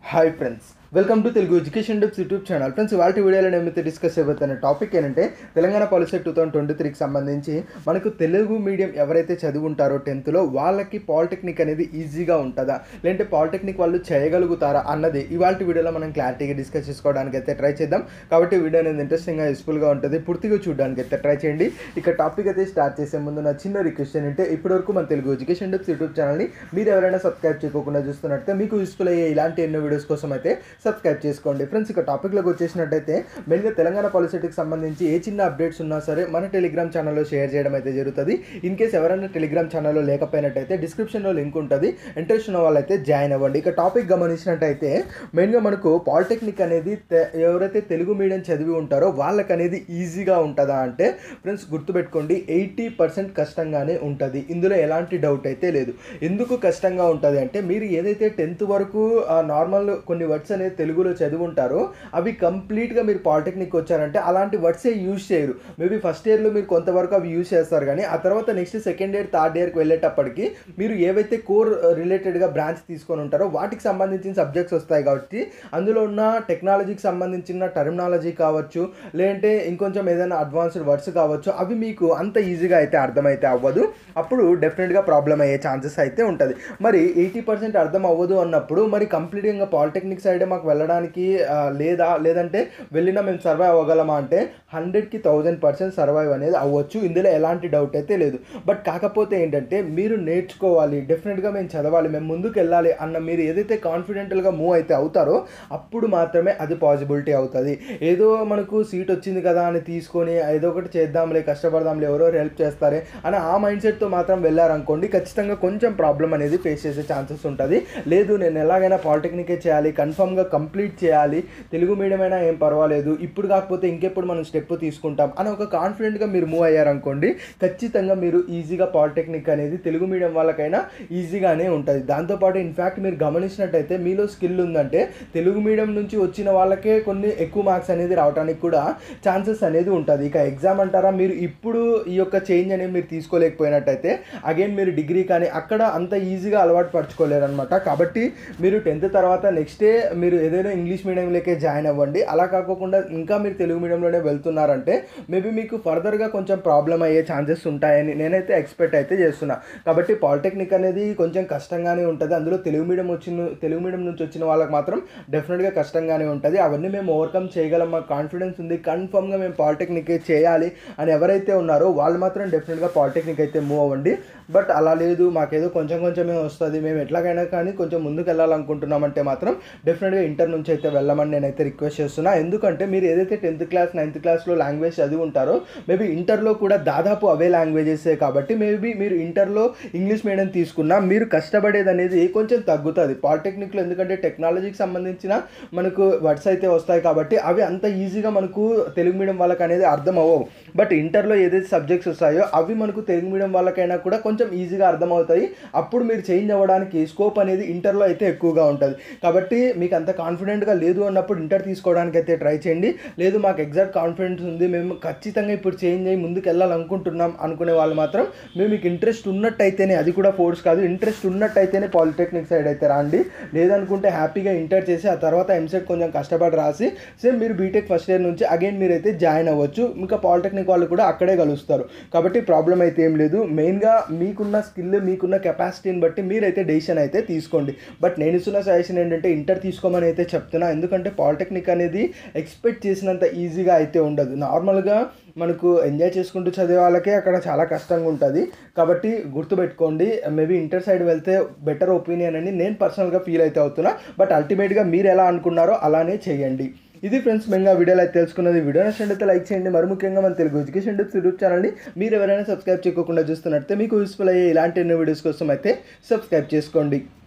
Hi friends, welcome to Telugu education tips YouTube channel. Friends, ఇవాళ వీడియోలో నేమైతే discuss చేయబోతున్న topic ఏంటంటే తెలంగాణ పాలిసీ 2023కి సంబంధించి మనకు తెలుగు మీడియం ఎవరైతే చదువుంటారో 10th వాళ్ళకి పాలిటెక్నిక్ అనేది ఈజీగా ఉంటుందా, లేదంటే పాలిటెక్నిక్ వాళ్ళు చేయగలుగుతారా అన్నది ఇవాళ వీడియోలో మనం క్లారిటీగా డిస్కస్ చేసుకోవడానికి అయితే ట్రై చేద్దాం. కాబట్టి వీడియో అనేది ఇంట్రెస్టింగ్గా యూస్ఫుల్గా ఉంటుంది, పూర్తిగా చూడడానికి అయితే ట్రై చేయండి. ఇక టాపిక్ అయితే స్టార్ట్ చేసే ముందు నా చిన్న రిక్వెస్ట్ ఏంటంటే ఇప్పటివరకు మన తెలుగు ఎడ్యుకేషన్ టిప్స్ యూట్యూబ్ ఛానల్ని మీరు ఎవరైనా సబ్స్క్రైబ్ చేయకుండా చూస్తున్నట్టే మీకు యూస్ఫుల్ అయ్యే ఇలాంటి ఎన్నో వీడియోస్ కోసం అయితే సబ్స్క్రైబ్ చేసుకోండి. ఫ్రెండ్స్, ఇక టాపిక్లోకి వచ్చేసినట్టయితే మెయిన్గా తెలంగాణ పాలిసీకి సంబంధించి ఏ చిన్న అప్డేట్స్ ఉన్నా సరే మన టెలిగ్రామ్ ఛానల్లో షేర్ చేయడం అయితే జరుగుతుంది. ఇన్ కేస్ ఎవరైనా టెలిగ్రామ్ ఛానల్లో లేకపోయినట్టయితే డిస్క్రిప్షన్లో లింక్ ఉంటుంది, ఇంట్రెస్ట్ ఉన్న వాళ్ళైతే జాయిన్ అవ్వండి. ఇక టాపిక్ గమనించినట్టయితే మెయిన్గా మనకు పాలిటెక్నిక్ అనేది ఎవరైతే తెలుగు మీడియం చదివి ఉంటారో వాళ్ళకి అనేది ఈజీగా ఉంటుందా అంటే ఫ్రెండ్స్ గుర్తుపెట్టుకోండి, 80% కష్టంగానే ఉంటుంది. ఇందులో ఎలాంటి డౌట్ అయితే లేదు. ఎందుకు కష్టంగా ఉంటుంది అంటే మీరు ఏదైతే 10th వరకు నార్మల్ కొన్ని వర్డ్స్ అనేది తెలుగులో చదివి ఉంటారో అవి కంప్లీట్గా మీరు పాలిటెక్నిక్ వచ్చారంటే అలాంటి వర్డ్సే యూజ్ చేయరు. మేబీ ఫస్ట్ ఇయర్లో మీరు కొంతవరకు అవి యూజ్ చేస్తారు, కానీ ఆ తర్వాత నెక్స్ట్ సెకండ్ ఇయర్ థర్డ్ ఇయర్కి వెళ్ళేటప్పటికి మీరు ఏవైతే కోర్ రిలేటెడ్గా బ్రాంచ్ తీసుకొని ఉంటారో వాటికి సంబంధించిన సబ్జెక్ట్స్ వస్తాయి. కాబట్టి అందులో ఉన్న టెక్నాలజీకి సంబంధించిన టర్మినాలజీ కావచ్చు, లేదంటే ఇంకొంచెం ఏదైనా అడ్వాన్స్డ్ వర్డ్స్ కావచ్చు, అవి మీకు అంత ఈజీగా అయితే అర్థమైతే అవ్వదు. అప్పుడు డెఫినెట్గా ప్రాబ్లం అయ్యే ఛాన్సెస్ అయితే ఉంటుంది. మరి 80% అర్థం అవ్వదు అన్నప్పుడు మరి కంప్లీట్గా పాలిటెక్నిక్ సైడే మాకు వెళ్ళడానికి లేదంటే వెళ్ళినా మేము సర్వైవ్ అవ్వగలమా అంటే 100కి 1000% సర్వైవ్ అనేది అవ్వచ్చు. ఇందులో ఎలాంటి డౌట్ అయితే లేదు. బట్ కాకపోతే ఏంటంటే మీరు నేర్చుకోవాలి, డెఫినెట్గా మేము చదవాలి, మేము ముందుకు వెళ్ళాలి అన్న మీరు ఏదైతే కాన్ఫిడెంట్గా మూవ్ అయితే అవుతారో అప్పుడు మాత్రమే అది పాసిబిలిటీ అవుతుంది. ఏదో మనకు సీట్ వచ్చింది కదా అని తీసుకొని ఏదో ఒకటి చేద్దాంలే, కష్టపడదాంలే, ఎవరో హెల్ప్ చేస్తారే అని ఆ మైండ్ సెట్తో మాత్రం వెళ్ళారనుకోండి, ఖచ్చితంగా కొంచెం ప్రాబ్లం అనేది ఫేస్ చేసే ఛాన్సెస్ ఉంటుంది. లేదు నేను ఎలాగైనా పాలిటెక్నికే చేయాలి, కన్ఫర్మ్గా కంప్లీట్ చేయాలి, తెలుగు మీడియం అయినా ఏం పర్వాలేదు, ఇప్పుడు కాకపోతే ఇంకెప్పుడు మనం స్టెప్ తీసుకుంటాం అని ఒక కాన్ఫిడెంట్గా మీరు మూవ్ అయ్యారనుకోండి, ఖచ్చితంగా మీరు ఈజీగా పాలిటెక్నిక్ అనేది తెలుగు మీడియం వాళ్ళకైనా ఈజీగానే ఉంటుంది. దాంతోపాటు ఇన్ఫ్యాక్ట్ మీరు గమనించినట్టయితే మీలో స్కిల్ ఉందంటే తెలుగు మీడియం నుంచి వచ్చిన వాళ్ళకే కొన్ని ఎక్కువ మార్క్స్ అనేది రావడానికి కూడా ఛాన్సెస్ అనేది ఉంటుంది. ఇక ఎగ్జామ్ అంటారా, మీరు ఇప్పుడు ఈ యొక్క చేంజ్ అనేది మీరు తీసుకోలేకపోయినట్టయితే అగైన్ మీరు డిగ్రీ కానీ అక్కడ అంత ఈజీగా అలవాటు పరచుకోలేరనమాట. కాబట్టి మీరు 10th తర్వాత నెక్స్ట్ డే మీరు ఏదైనా ఇంగ్లీష్ మీడియంలోకే జాయిన్ అవ్వండి. అలా కాకుండా ఇంకా మీరు తెలుగు మీడియంలోనే వెళ్తున్నారంటే మేబీ మీకు ఫర్దర్గా కొంచెం ప్రాబ్లం అయ్యే ఛాన్సెస్ ఉంటాయని నేనైతే ఎక్స్పెక్ట్ అయితే చేస్తున్నా. కాబట్టి పాలిటెక్నిక్ అనేది కొంచెం కష్టంగానే ఉంటుంది. అందులో తెలుగు మీడియం నుంచి వచ్చిన వాళ్ళకి మాత్రం డెఫినెట్గా కష్టంగానే ఉంటుంది. అవన్నీ మేము ఓవర్కమ్ చేయగలం, మాకు కాన్ఫిడెన్స్ ఉంది, కన్ఫర్మ్గా మేము పాలిటెక్నిక్ చేయాలి అని ఎవరైతే ఉన్నారో వాళ్ళు మాత్రం డెఫినెట్గా పాలిటెక్నిక్ అయితే మూవ్ అవ్వండి. బట్ అలా లేదు, మాకేదో కొంచెమే వస్తుంది, మేము ఎట్లాగైనా కానీ కొంచెం ముందుకు వెళ్ళాలనుకుంటున్నామంటే మాత్రం డెఫినెట్గా ఇంటర్ నుంచి అయితే వెళ్ళమని నేనైతే రిక్వెస్ట్ చేస్తున్నా. ఎందుకంటే మీరు ఏదైతే 10th క్లాస్ 9th క్లాస్లో లాంగ్వేజ్ చదివి ఉంటారో మేబీ ఇంటర్లో కూడా దాదాపు అవే లాంగ్వేజెసే. కాబట్టి మేబీ మీరు ఇంటర్లో ఇంగ్లీష్ మీడియం తీసుకున్నా మీరు కష్టపడేది అనేది కొంచెం తగ్గుతుంది పాలిటెక్నిక్లో. ఎందుకంటే టెక్నాలజీకి సంబంధించిన మనకు వర్డ్స్ అయితే వస్తాయి కాబట్టి అవి అంత ఈజీగా మనకు తెలుగు మీడియం వాళ్ళకి అనేది అర్థం అవ్వవు. బట్ ఇంటర్లో ఏదైతే సబ్జెక్ట్స్ వస్తాయో అవి మనకు తెలుగు మీడియం వాళ్ళకైనా కూడా కొంచెం ఈజీగా అర్థమవుతాయి. అప్పుడు మీరు చేంజ్ అవ్వడానికి స్కోప్ అనేది ఇంటర్లో అయితే ఎక్కువగా ఉంటుంది. కాబట్టి మీకు అంత కాన్ఫిడెంట్గా లేదు అన్నప్పుడు ఇంటర్ తీసుకోవడానికి అయితే ట్రై చేయండి. లేదు మాకు ఎగ్జాక్ట్ కాన్ఫిడెన్స్ ఉంది, మేము ఖచ్చితంగా ఇప్పుడు చేంజ్ అయ్యి ముందుకు వెళ్ళాలనుకుంటున్నాం అనుకునే వాళ్ళు మాత్రం మీకు ఇంట్రెస్ట్ ఉన్నట్టయితేనే, అది కూడా ఫోర్స్ కాదు, ఇంట్రెస్ట్ ఉన్నట్టయితేనే పాలిటెక్నిక్ సైడ్ అయితే రండి. లేదనుకుంటే హ్యాపీగా ఇంటర్ చేసి ఆ తర్వాత ఎంసెట్ కొంచెం కష్టపడి రాసి సేమ్ మీరు బీటెక్ ఫస్ట్ ఇయర్ నుంచి అగైన్ మీరైతే జాయిన్ అవ్వచ్చు. ఇంకా పాలిటెక్నిక్ వాళ్ళు కూడా అక్కడే కలుస్తారు. కాబట్టి ప్రాబ్లం అయితే ఏం లేదు. మెయిన్గా మీకున్న స్కిల్, మీకున్న కెపాసిటీని బట్టి మీరైతే డెసిషన్ అయితే తీసుకోండి. బట్ నేను ఇస్తున్న సజెషన్ ఏంటంటే ఇంటర్ తీసుకోమని అయితే చెప్తున్నా. ఎందుకంటే పాలిటెక్నిక్ అనేది ఎక్స్పెక్ట్ చేసినంత ఈజీగా అయితే ఉండదు. నార్మల్గా మనకు ఎంజాయ్ చేసుకుంటూ చదివే వాళ్ళకే అక్కడ చాలా కష్టంగా ఉంటుంది. కాబట్టి గుర్తుపెట్టుకోండి, మేబీ ఇంటర్ సైడ్ వెళ్తే బెటర్ ఒపీనియన్ అని నేను పర్సనల్గా ఫీల్ అయితే అవుతున్నా. బట్ అల్టిమేట్గా మీరు ఎలా అనుకున్నారో అలానే చేయండి. ఇది ఫ్రెండ్స్ మెయిన్గా వీడియోలో అయితే తెలుసుకున్నది. వీడియో నచ్చినట్లయితే లైక్ చేయండి. మరి ముఖ్యంగా మన తెలుగు ఎడ్యుకేషన్ టిప్స్ యూట్యూబ్ ఛానల్ని మీరు ఎవరైనా సబ్స్క్రైబ్ చేయకుండా చూస్తున్నట్లయితే మీకు యూస్ఫుల్ అయ్యే ఇలాంటి ఎన్నో వీడియోస్ కోసం అయితే సబ్స్క్రైబ్ చేసుకోండి.